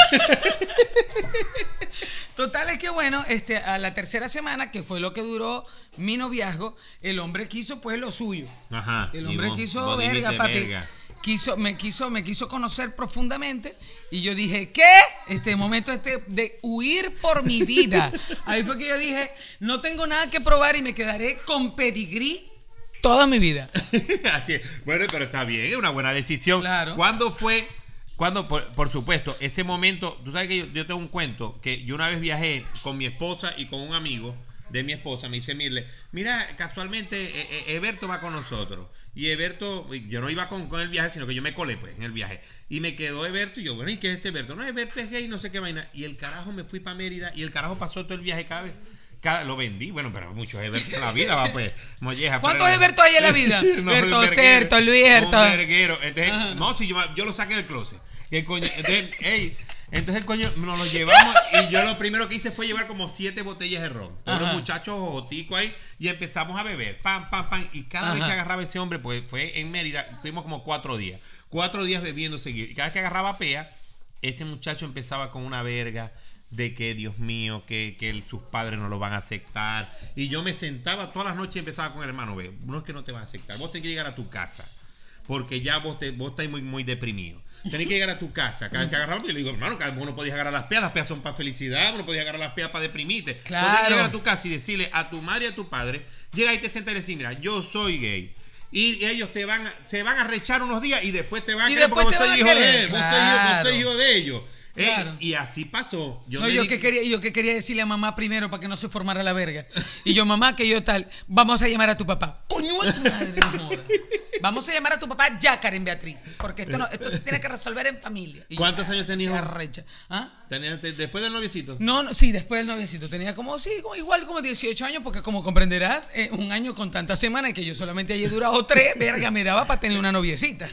Total es que bueno, este, a la tercera semana, que fue lo que duró mi noviazgo, el hombre quiso pues lo suyo. Ajá. El y hombre vos- quiso vos verga, dijiste, papi. verga. Quiso, me quiso, me quiso conocer profundamente y yo dije, ¿qué? Este momento este de huir por mi vida. Ahí fue que yo dije, no tengo nada que probar y me quedaré con pedigrí toda mi vida. Así es. Bueno, pero está bien, es una buena decisión. Claro. ¿Cuándo fue? Cuando, por, por supuesto, ese momento, tú sabes que yo, yo tengo un cuento, que yo una vez viajé con mi esposa y con un amigo de mi esposa, me dice Mirle, mira, casualmente eh, eh, Eberto va con nosotros. Y Eberto, yo no iba con, con el viaje, sino que yo me colé pues en el viaje. Y me quedó Eberto y yo, bueno, ¿y qué es ese Eberto? No, Eberto es gay, no sé qué vaina. Y el carajo me fui para Mérida y el carajo pasó todo el viaje cada vez. Cada, lo vendí, bueno, pero muchos Eberto en la vida, va pues, molleja. ¿Cuántos pero- Eberto hay en la vida? No, Berto, un verguero, Certo, Luis un Herto. verguero. Entonces, Ajá. no, si yo, yo lo saqué del closet. Y el coño, entonces, ey, entonces el coño nos lo llevamos y yo lo primero que hice fue llevar como siete botellas de ron. Todos los Ajá. muchachos joticos ahí y empezamos a beber. Pam, pam, pam. Y cada vez Ajá. que agarraba ese hombre, pues fue en Mérida, estuvimos como cuatro días. Cuatro días bebiendo seguido. Y cada vez que agarraba pea, ese muchacho empezaba con una verga de que, Dios mío, que, que él, sus padres no lo van a aceptar. Y yo me sentaba todas las noches y empezaba con el hermano, ve, no es que no te van a aceptar, vos tenés que llegar a tu casa, porque ya vos, te, vos estás muy, muy deprimido. Tenés que llegar a tu casa. Cada vez que agarramos, yo le digo, hermano, vos no podías agarrar las peas, las peas son para felicidad, vos no podías agarrar las peas para deprimirte. Claro. Vos tenés que llegar a tu casa y decirle a tu madre y a tu padre, llega y te sienta y le dice, mira, yo soy gay. Y ellos te van a, se van a rechar unos días y después te van a Y querer porque vos después sos te hijo van a de querer. él, vos sos Claro. hijo- vos sos hijo de ellos. Eh, Claro. y así pasó. Yo, No, me yo di- que quería, yo que quería decirle a mamá primero para que no se formara la verga. Y yo, mamá, que yo tal, vamos a llamar a tu papá. Coño a tu madre, no jodas. Vamos a llamar a tu papá ya, Karen Beatriz. Porque esto, no, esto se tiene que resolver en familia. Y ¿Cuántos yo, años tenías? qué arrecha. ¿Ah? Tenías- te- después del noviecito. No, no, sí, después del noviecito. Tenía como, sí, como- igual como dieciocho años, porque como comprenderás, eh, un año con tantas semanas que yo solamente haya durado tres, verga, me daba para tener una noviecita.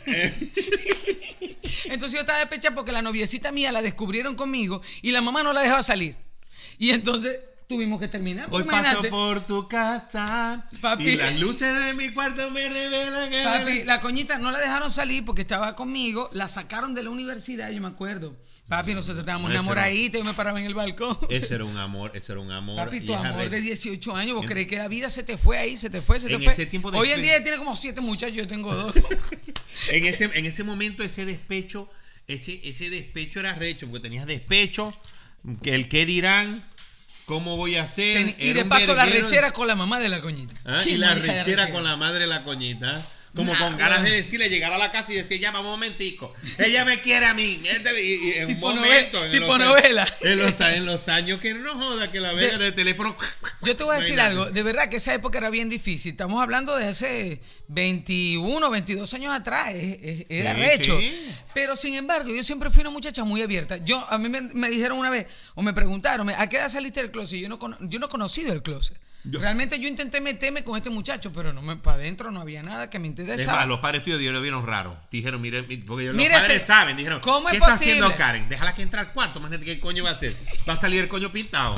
Entonces yo estaba despecha porque la noviecita mía la descubrieron conmigo y la mamá no la dejaba salir. Y entonces tuvimos que terminar. Hoy Porque paso imagínate, por tu casa Papi. y las luces de mi cuarto me revelan que... papi, la coñita no la dejaron salir porque estaba conmigo, la sacaron de la universidad, yo me acuerdo. Papi, nosotros estábamos Ese enamoraditos, yo me paraba en el balcón. Ese era un amor, ese era un amor. Papi, y tu es amor arrecho. de dieciocho años, vos En- crees que la vida se te fue ahí, se te fue, se te En fue. ese tiempo de Hoy en espe- día tiene como siete muchachos, yo tengo dos. En ese, en ese momento ese despecho, ese, ese despecho era recho, porque tenías despecho, que el qué dirán, cómo voy a hacer. Ten- y era de un paso la verguero. rechera con la mamá de la coñita. ¿Ah? Qué Y la manija de rechera con la madre de la coñita. Como Nah, con ganas weón. de decirle, llegar a la casa y decir, ya, vamos un momentico. Ella me quiere a mí. Este- Y, y en Tipo un nove- momento. en tipo los- novela. En los, en los años que no joda, que la verga De- del teléfono. Yo te voy a decir Imagínate. algo, de verdad que esa época era bien difícil. Estamos hablando de hace veintiuno, veintidós años atrás, es- es- era Sí, recho. sí. Pero sin embargo, yo siempre fui una muchacha muy abierta. Yo, a mí me, me dijeron una vez, o me preguntaron, ¿a qué edad saliste del closet? Yo no, cono- yo no he conocido el closet. Yo- Realmente yo intenté meterme con este muchacho, pero no me, para adentro no había nada que me Es interesaba. más, los padres tuyos lo vieron raro. Dijeron, mire, porque los Mire, padres se- saben. Dijeron, ¿cómo es ¿qué está posible? haciendo Karen? Déjala que entre al cuarto. Imagínate qué coño va a hacer. Va a salir el coño pintado.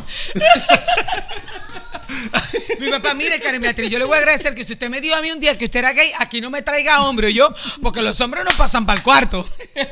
Mi papá, mire, Karen Beatriz, yo le voy a agradecer que si usted me dio a mí un día que usted era gay, aquí no me traiga hombre, yo, porque los hombres no pasan para el cuarto.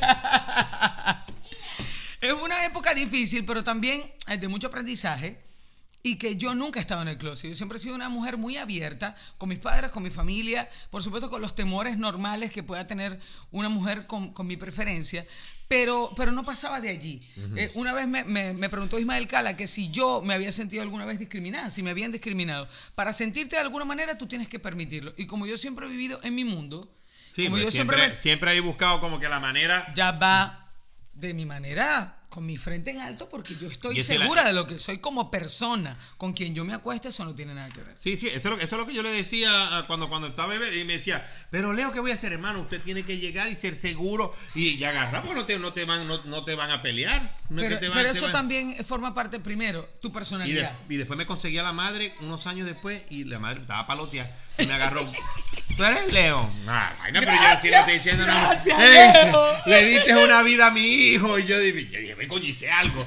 Es una época difícil, pero también es de mucho aprendizaje. Y que yo nunca he estado en el closet. Yo siempre he sido una mujer muy abierta con mis padres, con mi familia, por supuesto con los temores normales que pueda tener una mujer con, con mi preferencia, pero, pero no pasaba de allí. Eh, una vez me, me, me preguntó Ismael Cala que si yo me había sentido alguna vez discriminada, si me habían discriminado. Para sentirte de alguna manera tú tienes que permitirlo. Y como yo siempre he vivido en mi mundo, Sí, como pues yo siempre, siempre, me- siempre he buscado como que la manera. ya va de mi manera, con mi frente en alto, porque yo estoy Y ese segura la- de lo que soy como persona. Con quien yo me acueste, eso no tiene nada que ver. Sí, sí, eso es lo, eso es lo que yo le decía a- cuando, cuando estaba bebé. Y me decía, pero Leo, ¿qué voy a hacer, hermano? Usted tiene que llegar y ser seguro. Y ya agarramos, no te, no te, van, no, no te van a pelear. No es Pero, que te van- pero te eso van- también forma parte, primero, tu Y, de- personalidad. y después me conseguí a la madre unos años después y la madre estaba paloteada y me agarró. ¿Tú eres Leo? Ah, vaina, pero yo sí le estoy diciendo nada. Gracias, Ey, Leo. le diste una vida a mi hijo y yo dije, yo, yo me coñicé algo.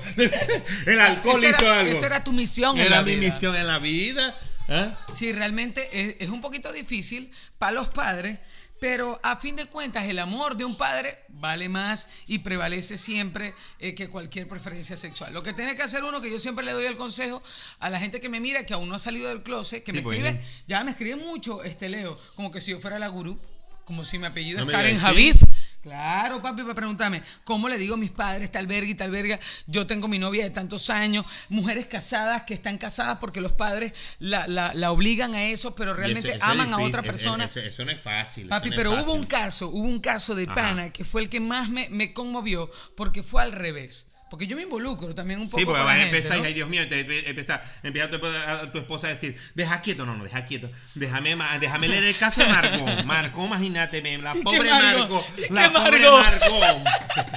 El alcohol Esa hizo era, algo. esa era tu misión en Era la mi vida. misión en la vida. ¿Ah? Sí, realmente es, es un poquito difícil para los padres, pero a fin de cuentas el amor de un padre vale más y prevalece siempre eh, que cualquier preferencia sexual. Lo que tiene que hacer uno, que yo siempre le doy el consejo a la gente que me mira, que aún no ha salido del closet, que Sí, me pues, escribe, sí. ya me escribe mucho, este Leo, como que si yo fuera la gurú, como si mi apellido No es me Karen digas, Javif. ¿sí? Claro, papi, para preguntarme, ¿cómo le digo a mis padres, tal verga y tal verga? Yo tengo mi novia de tantos años, mujeres casadas que están casadas porque los padres la, la, la obligan a eso, pero Y realmente eso- eso es aman a difícil, otra es- persona. Eso, eso no es fácil. Papi, eso no es pero hubo fácil. un caso, hubo un caso de Ajá. pana que fue el que más me, me conmovió porque fue al revés. Porque yo me involucro también un poco Sí, porque con vas la a gente, empezar, ¿no? y ay Dios mío, te- te- empieza, empieza tu, a tu esposa a decir, deja quieto, no, no, deja quieto, déjame, ma- déjame leer el caso de Margot. Margot, imagínate, me- la ¿Y qué pobre Margot? Margot, ¿Y la qué pobre Margot? Margot.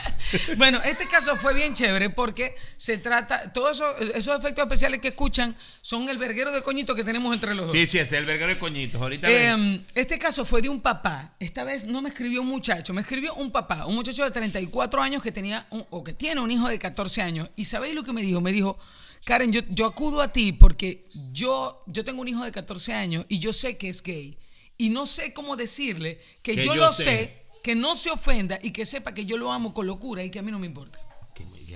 Bueno, este caso fue bien chévere porque se trata, todos esos, esos efectos especiales que escuchan son el verguero de coñito que tenemos entre los dos. Sí, sí, ese es el verguero de coñitos. Ahorita ven. Eh, este caso fue de un papá. Esta vez no me escribió un muchacho, me escribió un papá, un muchacho de treinta y cuatro años que tenía un- o que tiene un hijo de catorce años. ¿Y sabéis lo que me dijo? Me dijo, Karen, yo, yo acudo a ti porque yo, yo tengo un hijo de catorce años y yo sé que es gay. Y no sé cómo decirle que, Que yo, yo lo sé. sé, que no se ofenda y que sepa que yo lo amo con locura y que a mí no me importa.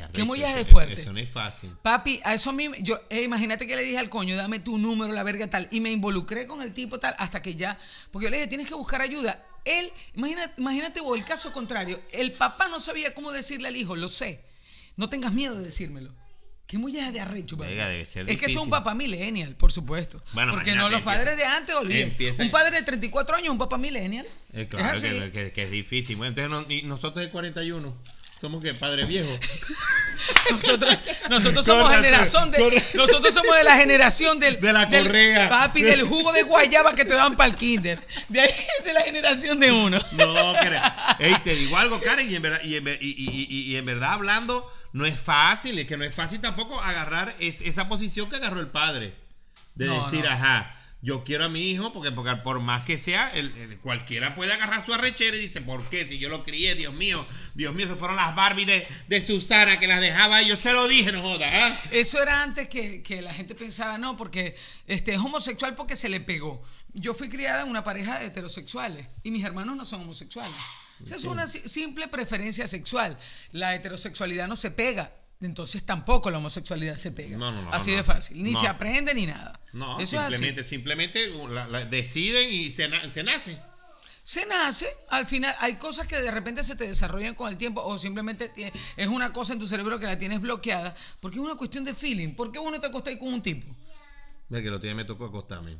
arrecho, ¿Qué mollaje de eso- fuerte? Eso no es fácil. Papi, a eso a mí, yo, eh, imagínate que le dije al coño, dame tu número, la verga tal, y me involucré con el tipo tal, hasta que ya, porque yo le dije, tienes que buscar ayuda. Él, imagínate, imagínate vos, el caso contrario, el papá no sabía cómo decirle al hijo, lo sé, no tengas miedo de decírmelo. ¿Qué mollaje de arrecho, papi? Venga, debe ser Es que difícil. son papá millennial, por supuesto. Bueno, porque no, imagínate, los padres empieza- de antes, olvídate. empieza- Un padre de treinta y cuatro años, un papá millennial. Eh, claro, es así. que, que- que es difícil. Bueno, entonces no- y nosotros de cuarenta y uno somos que padres viejos. Nosotros, nosotros somos Correcto, generación de, correcto. nosotros somos de la generación del, De la del- correa. papi, del jugo de guayaba que te dan para el kinder. De ahí es de la generación de uno. No, Karen. Ey, te digo algo, Karen, y en verdad, y en, ver- y, y- y- y en verdad hablando, no es fácil, es que no es fácil tampoco agarrar es- esa posición que agarró el padre. De No, decir, no. ajá, yo quiero a mi hijo, porque, porque por más que sea, el, el- cualquiera puede agarrar su arrechera y dice, ¿por qué? Si yo lo crié, Dios mío, Dios mío, se fueron las Barbie de, de Susana que las dejaba ahí, yo se lo dije, no joda, ¿ah? Eso era antes que, que la gente pensaba, no, porque este, es homosexual porque se le pegó. Yo fui criada en una pareja de heterosexuales y mis hermanos no son homosexuales. O sea, es una si- simple preferencia sexual. La heterosexualidad no se pega. Entonces tampoco la homosexualidad se pega. No, no, no, así no. de fácil. Ni No. se aprende ni nada. No, Eso es así. simplemente, simplemente uh, la- la- deciden y se, na- se nace. Se nace, al final hay cosas que de repente se te desarrollan con el tiempo o simplemente tie- es una cosa en tu cerebro que la tienes bloqueada porque es una cuestión de feeling. ¿Por qué vos no te acostás con un tipo? Ve que lo tiene me tocó acostarme.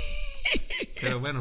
Pero bueno.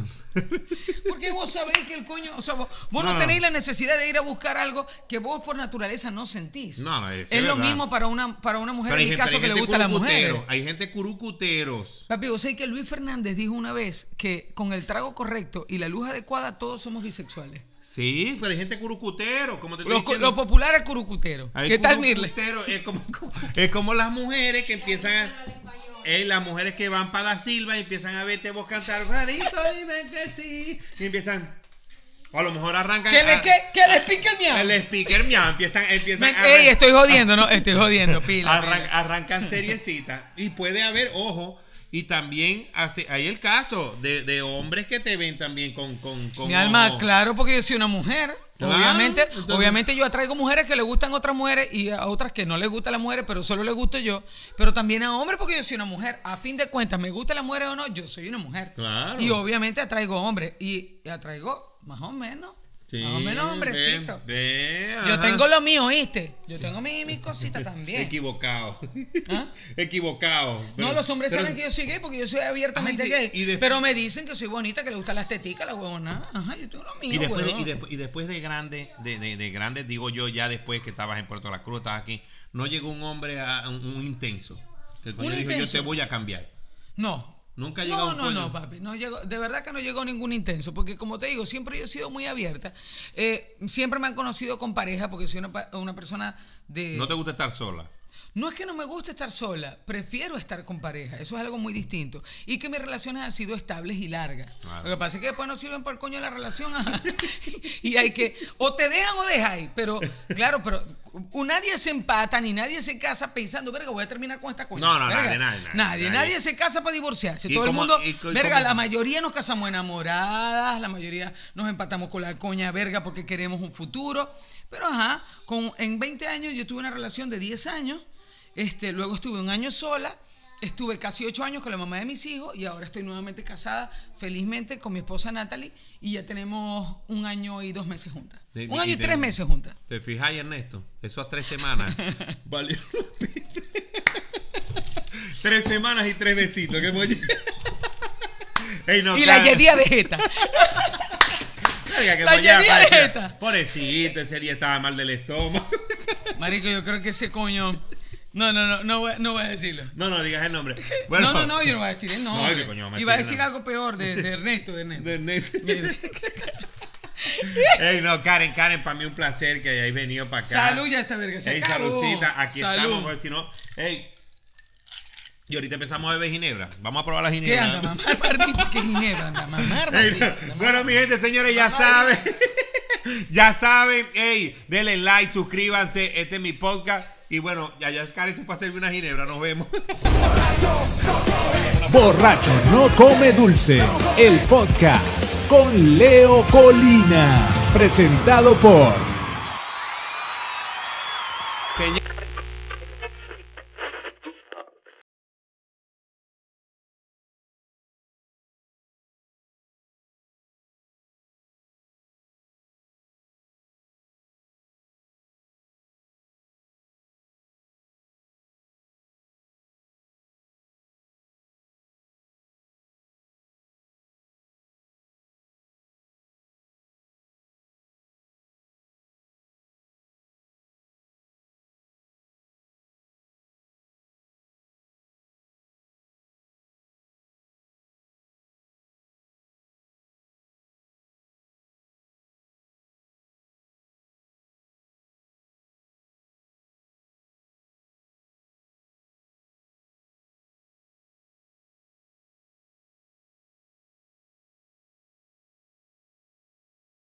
Porque vos sabés que el coño, o sea, vos, vos no, No, no. tenéis la necesidad de ir a buscar algo que vos por naturaleza no sentís. No, no, es es lo verdad. mismo para una, para una mujer, Pero en mi caso, pero que le gusta a las mujeres. curucutero, Hay gente curucuteros. Papi, vos sabés que Luis Fernández dijo una vez que con el trago correcto y la luz adecuada todos somos bisexuales. Sí, pero hay gente curucutero, como te estoy Los, co- diciendo. los populares curucuteros. Hay ¿Qué tal, Mirle? curucuteros, Es como, es como las mujeres que empiezan a... Eh, las mujeres que van para Da Silva y empiezan a verte vos cantar, Rarito, dime que sí. Y empiezan... O a lo mejor arrancan... Que le, a- que, que le pique el miau. El speaker, miau, empiezan... empiezan Me- a- Ey, estoy jodiendo, ¿no? Estoy jodiendo, pila. Arran- pila. arrancan seriecita. Y puede haber, ojo, y también hace, hay el caso de, de hombres que te ven también con... con, con Mi alma, ojo. claro, porque yo soy una mujer. Claro, obviamente, entonces- obviamente yo atraigo mujeres que le gustan a otras mujeres y a otras que no les gustan las mujeres, pero solo les gusto yo. Pero también a hombres porque yo soy una mujer. A fin de cuentas, me gustan las mujeres o no, yo soy una mujer. Claro. Y obviamente atraigo hombres. Y, y atraigo más o menos. Sí, más o menos hombrecitos. ve, ve, Yo ajá. tengo lo mío, ¿oíste? Yo tengo mis mi cositas también. Equivocado. ¿Ah? Equivocado. Pero- No, los hombres pero- saben que yo soy gay porque yo soy abiertamente Ay, y- gay. y después- pero me dicen que soy bonita, que le gustan las teticas, la huevona. Ajá, yo tengo lo mío, Y después, de, huevón. y, después, y después de grande, de, de, de grande, digo yo, ya después que estabas en Puerto La Cruz, estabas aquí, no llegó un hombre a un, un intenso. Que el coño ¿Un dijo, intenso? yo te voy a cambiar. No. Nunca ha llegado No, un no, coño. no, papi. No llegó, de verdad que no llegó ningún intenso. Porque como te digo, siempre yo he sido muy abierta. Eh, siempre me han conocido con pareja porque soy una, pa- una persona de... No te gusta estar sola. No es que no me guste estar sola, prefiero estar con pareja. Eso es algo muy distinto. Y que mis relaciones han sido estables y largas. Claro. Lo que pasa es que después no sirven por el coño la relación. Ajá. Y hay que, o te dejan o dejáis. Pero, claro, pero nadie se empata ni nadie se casa pensando, verga, voy a terminar con esta coña. No, no, Verga, nadie, nadie, nadie, nadie. nadie. Nadie se casa para divorciarse. ¿Y Todo cómo- el mundo, y co- y verga, cómo- la mayoría nos casamos enamoradas, la mayoría nos empatamos con la coña verga porque queremos un futuro. Pero, ajá, con, en veinte años yo tuve una relación de diez años. Este, luego estuve un año sola, estuve casi ocho años con la mamá de mis hijos y ahora estoy nuevamente casada, felizmente, con mi esposa Natalie y ya tenemos un año y dos meses juntas. Sí, Un año y te- tres meses juntas. ¿Te fijas, Ernesto? Eso a tres semanas. Valió la pena. Tres semanas y tres besitos. ¿Qué molle- Ey, no, Y la cara. yedía de jeta. Verga, que la mollea, yedía de parecía- jeta. Pobrecito, ese día estaba mal del estómago. Marico, yo creo que ese coño... No, no, no, no voy, no voy a decirlo. No, no, digas el nombre. no, Bueno, no, no, yo no voy a decir el nombre. No, ¿qué coño vamos a Iba a decir? decir No. algo peor de, de Ernesto, de Ernesto. de Ernesto. Mira. Ey, no, Karen, Karen, para mí un placer que hayáis venido para acá. Salud, ya está verga, se Ey, acabó. saludcita, aquí Salud. estamos, porque si no, ey. Y ahorita empezamos a beber ginebra. Vamos a probar la ¿Qué ginebra. anda, mamar maldito? ¿Qué ginebra anda? Mamar Ey, maldito. no. mamar Bueno, mi gente, señores, ya Mamá, saben. Ya saben, ey, denle like, suscríbanse. Este es mi podcast. Y bueno, ya, ya Karen se fue a servir una ginebra. Nos vemos. Borracho no come dulce, el podcast con Leo Colina, presentado por